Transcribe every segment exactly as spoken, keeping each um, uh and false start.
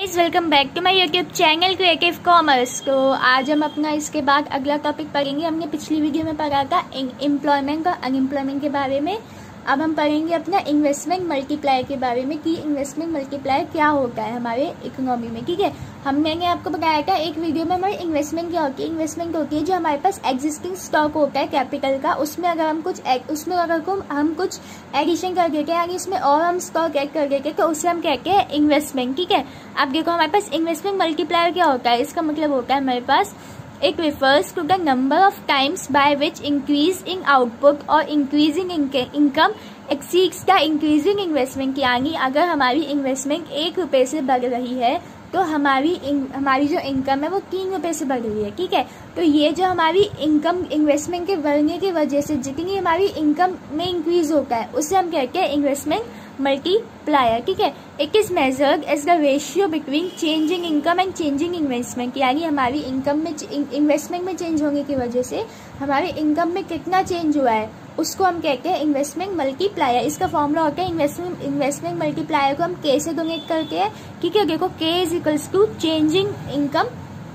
Guys welcome back to my YouTube channel creative commerce. तो आज हम अपना इसके बाद अगला टॉपिक पढ़ेंगे। हमने पिछली वीडियो में पढ़ा था एम्प्लॉयमेंट और अनएम्प्लॉयमेंट के बारे में। अब हम पढ़ेंगे अपना इन्वेस्टमेंट मल्टीप्लायर के बारे में कि इन्वेस्टमेंट मल्टीप्लायर क्या होता है हमारे इकोनॉमी में। ठीक है, हम मैंने आपको बताया था एक वीडियो में हमारी इन्वेस्टमेंट क्या होती है। इन्वेस्टमेंट होती है जो हमारे पास एग्जिस्टिंग स्टॉक होता है कैपिटल का, उसमें अगर हम कुछ उसमें अगर को हम कुछ एडिशन कर देते हैं यानी उसमें और हम स्टॉक ऐड कर देते हैं तो उसे हम कहते हैं इन्वेस्टमेंट। ठीक है, अब देखो हमारे पास इन्वेस्टमेंट मल्टीप्लायर क्या होता है। इसका मतलब होता है हमारे पास it refers to the number of times by which increase in output or increasing income exceeds the increasing investment। यानी अगर हमारी इन्वेस्टमेंट एक रुपए से बढ़ रही है तो हमारी हमारी जो इनकम है वो तीन रुपए से बढ़ रही है। ठीक है, तो ये जो हमारी इनकम इन्वेस्टमेंट के बढ़ने की वजह से जितनी हमारी इनकम में इंक्रीज होता है उसे हम कहते हैं इन्वेस्टमेंट मल्टीप्लायर। ठीक है, it is measured as the ratio between changing income and changing investment. यानी हमारी इनकम में इन्वेस्टमेंट में चेंज होने की वजह से हमारे इनकम में कितना चेंज हुआ है उसको हम कहते हैं इन्वेस्टमेंट मल्टीप्लायर। इसका फॉर्मूला होता है इन्वेस्टमेंट इन्वेस्टमेंट मल्टीप्लायर को हम के से डोनेट करते हैं। ठीक है, देखो K is equals to changing income,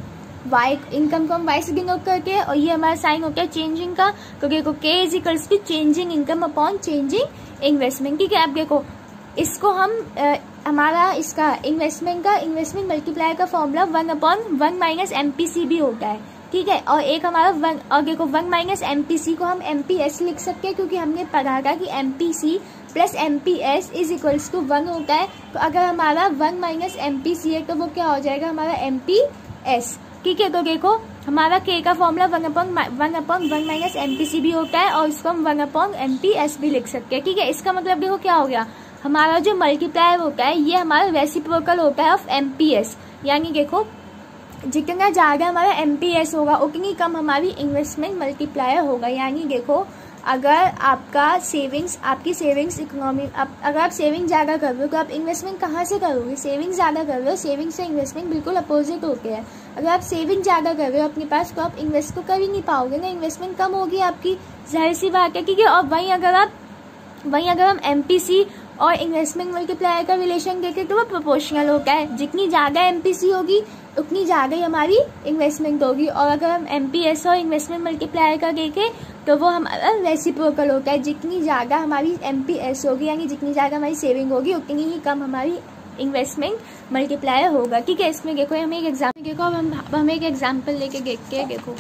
Y income को हम वाई से डिनोट करते हैं और ये हमारा साइन होता है चेंजिंग का। तो देखो K is equals to changing income upon changing investment. ठीक है, अब देखो इसको हम आ, हमारा इसका इन्वेस्टमेंट का इन्वेस्टमेंट मल्टीप्लायर का formula one upon one minus MPC भी होता है। ठीक है, और एक हमारा वन और देखो वन माइनस एमपीसी को हम एमपीएस लिख सकते हैं क्योंकि हमने पढ़ा था कि MPC plus MPS is equals to one होता है। तो अगर हमारा वन माइनस एमपीसी है तो वो क्या हो जाएगा हमारा एमपीएस। ठीक है, तो देखो हमारा के का formula one upon one upon one minus MPC भी होता है और इसको हम वन अपॉन एमपीएस भी लिख सकते हैं। ठीक है, इसका मतलब देखो क्या हो गया, हमारा जो मल्टीप्लायर होता है ये हमारा रेसिप्रोकल होता है ऑफ एमपीएस। यानी देखो जितना ज्यादा हमारा एमपीएस होगा उतनी कम हमारी इन्वेस्टमेंट मल्टीप्लायर होगा। यानी देखो अगर आपका सेविंग्स आपकी सेविंग्स इकोनॉमी आप, अगर आप सेविंग ज्यादा कर रहे हो तो आप इन्वेस्टमेंट कहाँ से करोगे। सेविंग ज्यादा कर रहे हो, सेविंग से इन्वेस्टमेंट बिल्कुल अपोजिट होते हैं। अगर आप सेविंग ज्यादा कर रहे हो अपने पास तो आप इन्वेस्ट तो कर ही नहीं पाओगे ना, इन्वेस्टमेंट कम होगी आपकी, जाहिर सी बात है। ठीक है, और वहीं अगर आप वहीं अगर हम एमपीसी और इन्वेस्टमेंट मल्टीप्लायर का रिलेशन देखें तो वो प्रोपोर्शनल होता है। जितनी ज्यादा एमपीसी होगी उतनी ज्यादा ही हमारी इन्वेस्टमेंट होगी, और अगर हम एमपीएस और इन्वेस्टमेंट मल्टीप्लायर का देखें तो वो हमारा रेसिप्रोकल होता है। जितनी ज्यादा हमारी एमपीएस होगी यानी जितनी ज्यादा हमारी सेविंग होगी उतनी ही कम हमारी इन्वेस्टमेंट मल्टीप्लायर होगा। ठीक है, इसमें देखो हम एक एग्जाम्पल देखो अब हम हम एक एग्जाम्पल लेके देखते हैं। देखो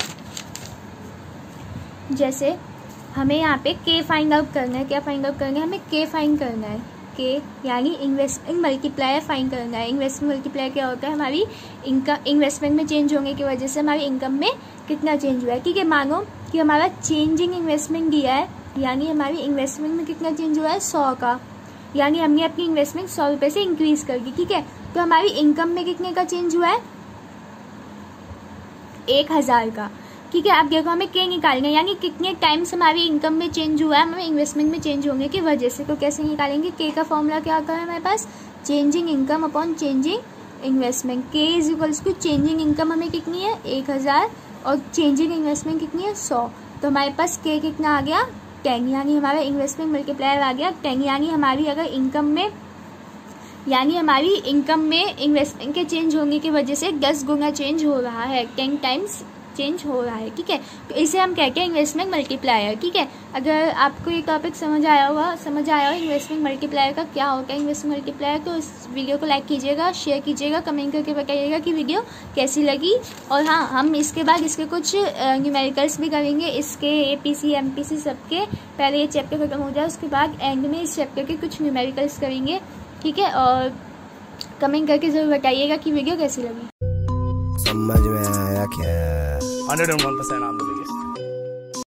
जैसे हमें यहाँ पे के फाइंड आउट करना है। क्या फाइंड आउट करना है, हमें के फाइंड करना है। के यानी इन्वेस्टमेंट मल्टीप्लायर फाइंड करना है। इन्वेस्टमेंट मल्टीप्लायर क्या होता है, हमारी इनकम इन्वेस्टमेंट में चेंज होने की वजह से हमारी इनकम में कितना चेंज हुआ है। ठीक है, मानो कि हमारा चेंजिंग इन्वेस्टमेंट दिया है यानी हमारी इन्वेस्टमेंट में कितना चेंज हुआ है सौ का, यानी हमने अपनी इन्वेस्टमेंट सौ रुपए से इंक्रीज कर दी। ठीक है, तो हमारी इनकम में कितने का चेंज हुआ है एक हजार का। ठीक है, अब देखो हमें के निकालना है यानी कितने टाइम्स हमारी इनकम में चेंज हुआ है हमें इन्वेस्टमेंट में चेंज होने की वजह से। तो कैसे निकालेंगे, के का फॉर्मूला क्या होता है हमारे पास changing income upon changing investment. K is equals to changing income हमें कितनी है एक हजार और चेंजिंग इन्वेस्टमेंट कितनी है सौ। तो हमारे पास के कितना आ गया टेन, यानी हमारा इन्वेस्टमेंट मल्टीप्लायर आ गया टेन। यानी हमारी अगर इनकम में यानी हमारी इनकम में इन्वेस्टमेंट के चेंज होने की वजह से दस गुना चेंज हो रहा है, टेन टाइम्स चेंज हो रहा है। ठीक है, तो इसे हम कहते हैं इन्वेस्टमेंट मल्टीप्लायर। ठीक है, अगर आपको ये टॉपिक समझ आया होगा समझ आया हो इन्वेस्टमेंट मल्टीप्लायर का क्या होता है इन्वेस्टमेंट मल्टीप्लायर, तो इस वीडियो को लाइक कीजिएगा, शेयर कीजिएगा, कमेंट करके बताइएगा कि वीडियो कैसी लगी। और हाँ, हम इसके बाद इसके कुछ न्यूमेरिकल्स भी करेंगे, इसके एपीसी एमपीसी सबके। पहले ये चैप्टर खत्म हो जाए उसके बाद एंड में इस चैप्टर के कुछ न्यूमेरिकल्स करेंगे। ठीक है, और कमेंट करके जरूर बताइएगा कि वीडियो कैसी लगी। समझ में आया क्या? हंड्रेड एंड वन परसेंट आप लोग